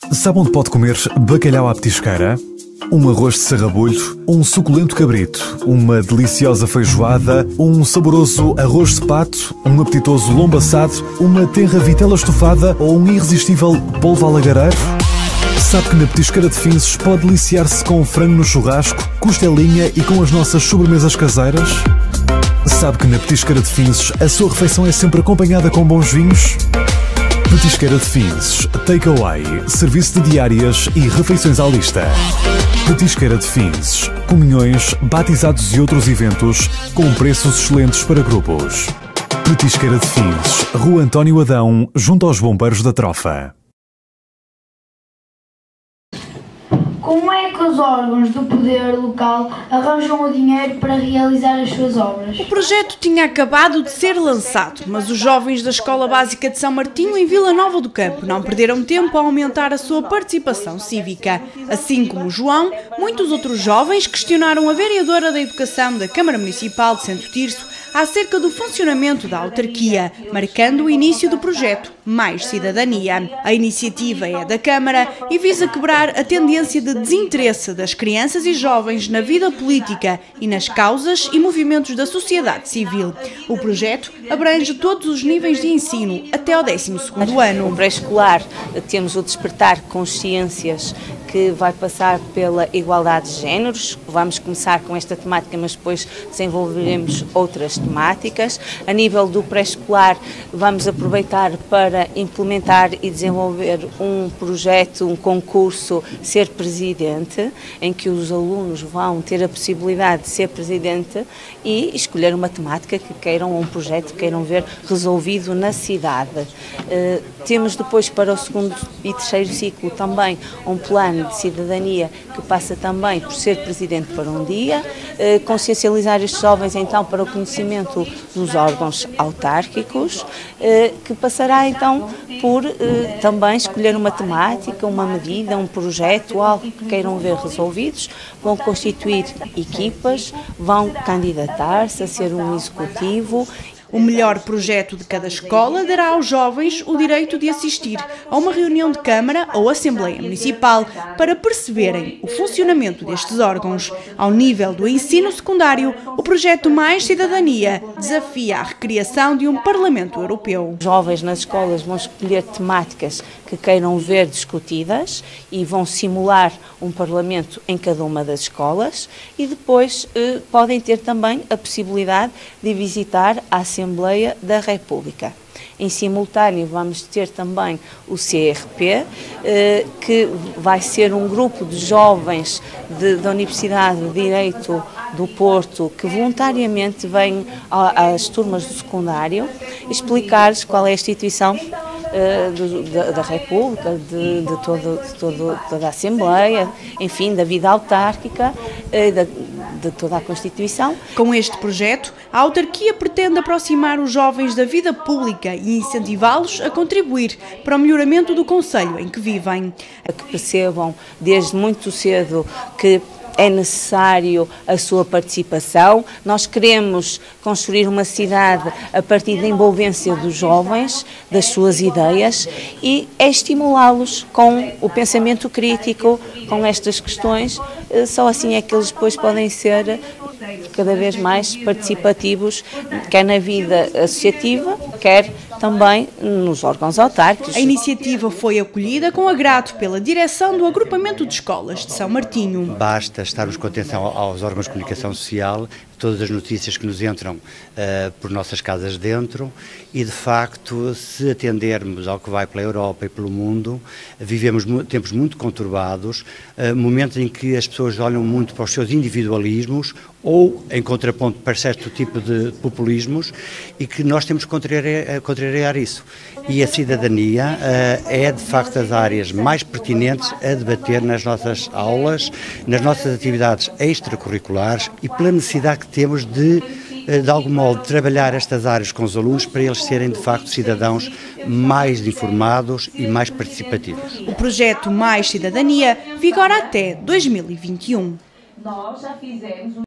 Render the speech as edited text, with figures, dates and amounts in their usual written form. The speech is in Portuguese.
Sabe onde pode comer bacalhau à petisqueira? Um arroz de sarrabulho, um suculento cabrito, uma deliciosa feijoada, um saboroso arroz de pato, um apetitoso lombo assado, uma tenra vitela estufada ou um irresistível polvo alagareiro? Sabe que na Petisqueira de Finses pode deliciar-se com frango no churrasco, costelinha e com as nossas sobremesas caseiras? Sabe que na Petisqueira de Finses a sua refeição é sempre acompanhada com bons vinhos? Petisqueira de Finses, takeaway, serviço de diárias e refeições à lista. Petisqueira de Finses, comunhões, batizados e outros eventos com preços excelentes para grupos. Petisqueira de Finses, Rua António Adão, junto aos Bombeiros da Trofa. Como é que os órgãos do poder local arranjam o dinheiro para realizar as suas obras? O projeto tinha acabado de ser lançado, mas os jovens da Escola Básica de São Martinho, em Vila Nova do Campo, não perderam tempo a aumentar a sua participação cívica. Assim como João, muitos outros jovens questionaram a vereadora da Educação da Câmara Municipal de Santo Tirso acerca do funcionamento da autarquia, marcando o início do projeto Mais Cidadania. A iniciativa é da Câmara e visa quebrar a tendência de desinteresse das crianças e jovens na vida política e nas causas e movimentos da sociedade civil. O projeto abrange todos os níveis de ensino até ao 12º ano. No pré-escolar temos o despertar consciências que vai passar pela igualdade de géneros. Vamos começar com esta temática, mas depois desenvolveremos outras temáticas. A nível do pré-escolar, vamos aproveitar para implementar e desenvolver um projeto, um concurso Ser Presidente, em que os alunos vão ter a possibilidade de ser presidente e escolher uma temática que queiram, um projeto que queiram ver resolvido na cidade. Temos depois para o 2º e 3º ciclo também um plano de cidadania que passa também por ser presidente para um dia, consciencializar estes jovens então para o conhecimento dos órgãos autárquicos, que passará então por também escolher uma temática, uma medida, um projeto, algo que queiram ver resolvidos, vão constituir equipas, vão candidatar-se a ser um executivo. O melhor projeto de cada escola dará aos jovens o direito de assistir a uma reunião de Câmara ou Assembleia Municipal para perceberem o funcionamento destes órgãos. Ao nível do ensino secundário, o projeto Mais Cidadania desafia a recriação de um Parlamento Europeu. Os jovens nas escolas vão escolher temáticas que queiram ver discutidas e vão simular um Parlamento em cada uma das escolas e depois podem ter também a possibilidade de visitar a Assembleia da República. Em simultâneo vamos ter também o CRP, que vai ser um grupo de jovens da Universidade de Direito do Porto que voluntariamente vêm às turmas do secundário explicar-lhes qual é a instituição da República, de toda a Assembleia, enfim, da vida autárquica, de toda a Constituição. Com este projeto, a autarquia pretende aproximar os jovens da vida pública e incentivá-los a contribuir para o melhoramento do concelho em que vivem. Que percebam desde muito cedo que é necessário a sua participação. Nós queremos construir uma cidade a partir da envolvência dos jovens, das suas ideias, e é estimulá-los com o pensamento crítico, com estas questões. Só assim é que eles depois podem ser cada vez mais participativos, quer na vida associativa, quer também nos órgãos autárquicos. A iniciativa foi acolhida com agrado pela direção do Agrupamento de Escolas de São Martinho. Basta estarmos com atenção aos órgãos de comunicação social, todas as notícias que nos entram por nossas casas dentro e, de facto, se atendermos ao que vai pela Europa e pelo mundo, vivemos tempos muito conturbados, momentos em que as pessoas olham muito para os seus individualismos ou em contraponto para certo tipo de populismos e que nós temos que contrariar isso. E a cidadania é, de facto, das áreas mais pertinentes a debater nas nossas aulas, nas nossas atividades extracurriculares e pela necessidade que temos de algum modo, trabalhar estas áreas com os alunos para eles serem, de facto, cidadãos mais informados e mais participativos. O projeto Mais Cidadania vigora até 2021.